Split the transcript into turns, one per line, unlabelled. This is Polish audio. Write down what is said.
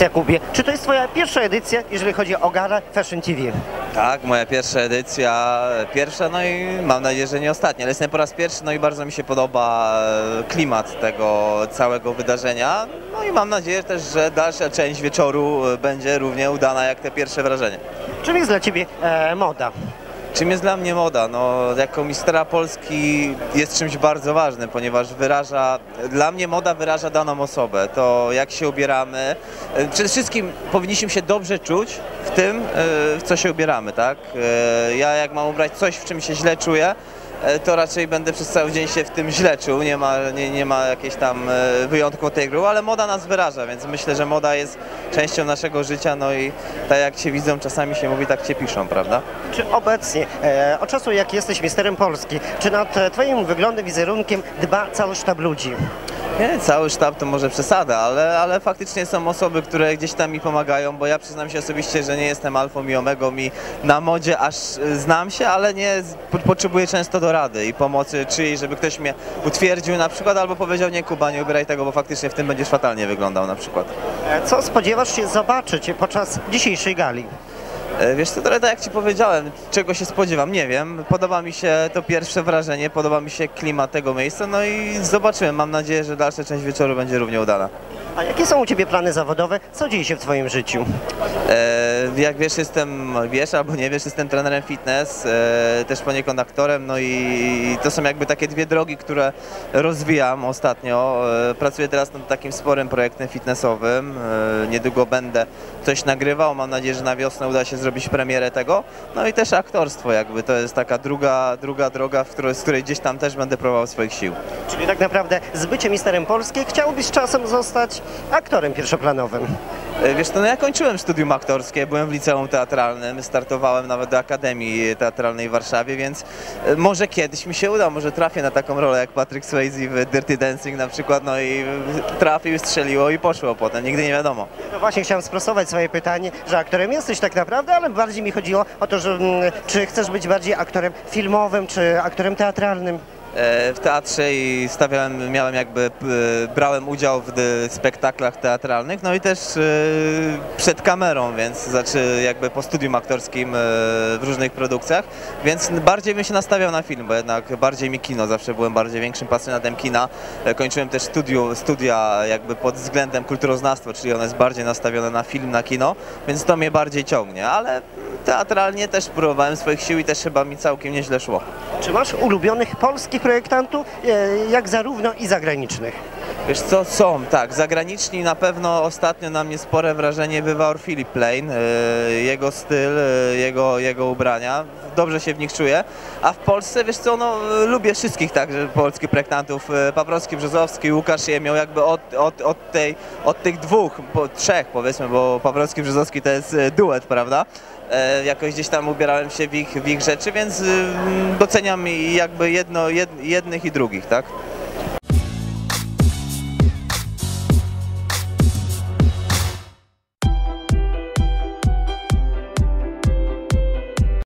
Jakubie, czy to jest twoja pierwsza edycja, jeżeli chodzi o galę Fashion TV?
Tak, moja pierwsza edycja, no i mam nadzieję, że nie ostatnia, ale jestem po raz pierwszy, no i bardzo mi się podoba klimat tego całego wydarzenia, no i mam nadzieję też, że dalsza część wieczoru będzie równie udana jak te pierwsze wrażenie.
Czym jest dla ciebie moda?
Czym jest dla mnie moda? No, jako mistra Polski jest czymś bardzo ważnym, ponieważ dla mnie moda wyraża daną osobę, to jak się ubieramy. Przede wszystkim powinniśmy się dobrze czuć w tym, w co się ubieramy, tak? Ja jak mam ubrać coś, w czym się źle czuję, to raczej będę przez cały dzień się w tym źle czuł, nie ma jakiejś tam wyjątku od tej gry, ale moda nas wyraża, więc myślę, że moda jest częścią naszego życia, no i tak jak cię widzą, czasami się mówi, tak cię piszą, prawda?
Czy obecnie, od czasu jak jesteś misterem Polski, czy nad twoim wyglądem, wizerunkiem dba cały sztab ludzi?
Nie, cały sztab to może przesada, ale faktycznie są osoby, które gdzieś tam mi pomagają, bo ja przyznam się osobiście, że nie jestem alfą i omegą i na modzie aż znam się, ale nie potrzebuję często do rady i pomocy czyjej, żeby ktoś mnie utwierdził na przykład albo powiedział: nie Kuba, nie ubieraj tego, bo faktycznie w tym będziesz fatalnie wyglądał na przykład.
Co spodziewasz się zobaczyć podczas dzisiejszej gali?
Wiesz co, trochę tak jak ci powiedziałem, czego się spodziewam, nie wiem. Podoba mi się to pierwsze wrażenie, podoba mi się klimat tego miejsca, no i zobaczymy. Mam nadzieję, że dalsza część wieczoru będzie równie udana.
A jakie są u ciebie plany zawodowe? Co dzieje się w twoim życiu?
Jak wiesz, albo nie wiesz, jestem trenerem fitness, też poniekąd aktorem, no i to są jakby takie dwie drogi, które rozwijam ostatnio. Pracuję teraz nad takim sporym projektem fitnessowym, niedługo będę coś nagrywał, mam nadzieję, że na wiosnę uda się zrobić premierę tego, no i też aktorstwo jakby, to jest taka druga droga, z której gdzieś tam też będę próbował swoich sił.
Czyli tak naprawdę z byciem misterem Polski chciałbyś czasem zostać aktorem pierwszoplanowym?
Wiesz co, no ja kończyłem studium aktorskie, byłem w liceum teatralnym, startowałem nawet do Akademii Teatralnej w Warszawie, więc może kiedyś mi się uda, może trafię na taką rolę jak Patrick Swayze w Dirty Dancing na przykład, no i trafił, strzeliło i poszło potem, nigdy nie wiadomo.
No właśnie chciałem sprostować swoje pytanie, że aktorem jesteś tak naprawdę, ale bardziej mi chodziło o to, że czy chcesz być bardziej aktorem filmowym, czy aktorem teatralnym?
W teatrze i brałem udział w spektaklach teatralnych, no i też przed kamerą, więc jakby po studium aktorskim w różnych produkcjach, więc bardziej bym się nastawiał na film, bo jednak bardziej mi kino, zawsze byłem bardziej większym pasjonatem kina. Kończyłem też studia jakby pod względem kulturoznawstwa, czyli ono jest bardziej nastawione na film, na kino, więc to mnie bardziej ciągnie, ale teatralnie też próbowałem swoich sił i też chyba mi całkiem nieźle szło.
Czy masz ulubionych polskich projektantów, jak zarówno i zagranicznych?
Wiesz co, są, tak, zagraniczni na pewno ostatnio na mnie spore wrażenie wywarł Philip Plein, jego styl, jego ubrania, dobrze się w nich czuję, a w Polsce, wiesz co, no lubię wszystkich także polskich projektantów, Paprocki, Brzozowski, Łukasz Jemioł, jakby od tych dwóch, trzech powiedzmy, bo Paprocki, Brzozowski to jest duet, prawda? Jakoś gdzieś tam ubierałem się w ich rzeczy, więc doceniam jakby jednych i drugich, tak?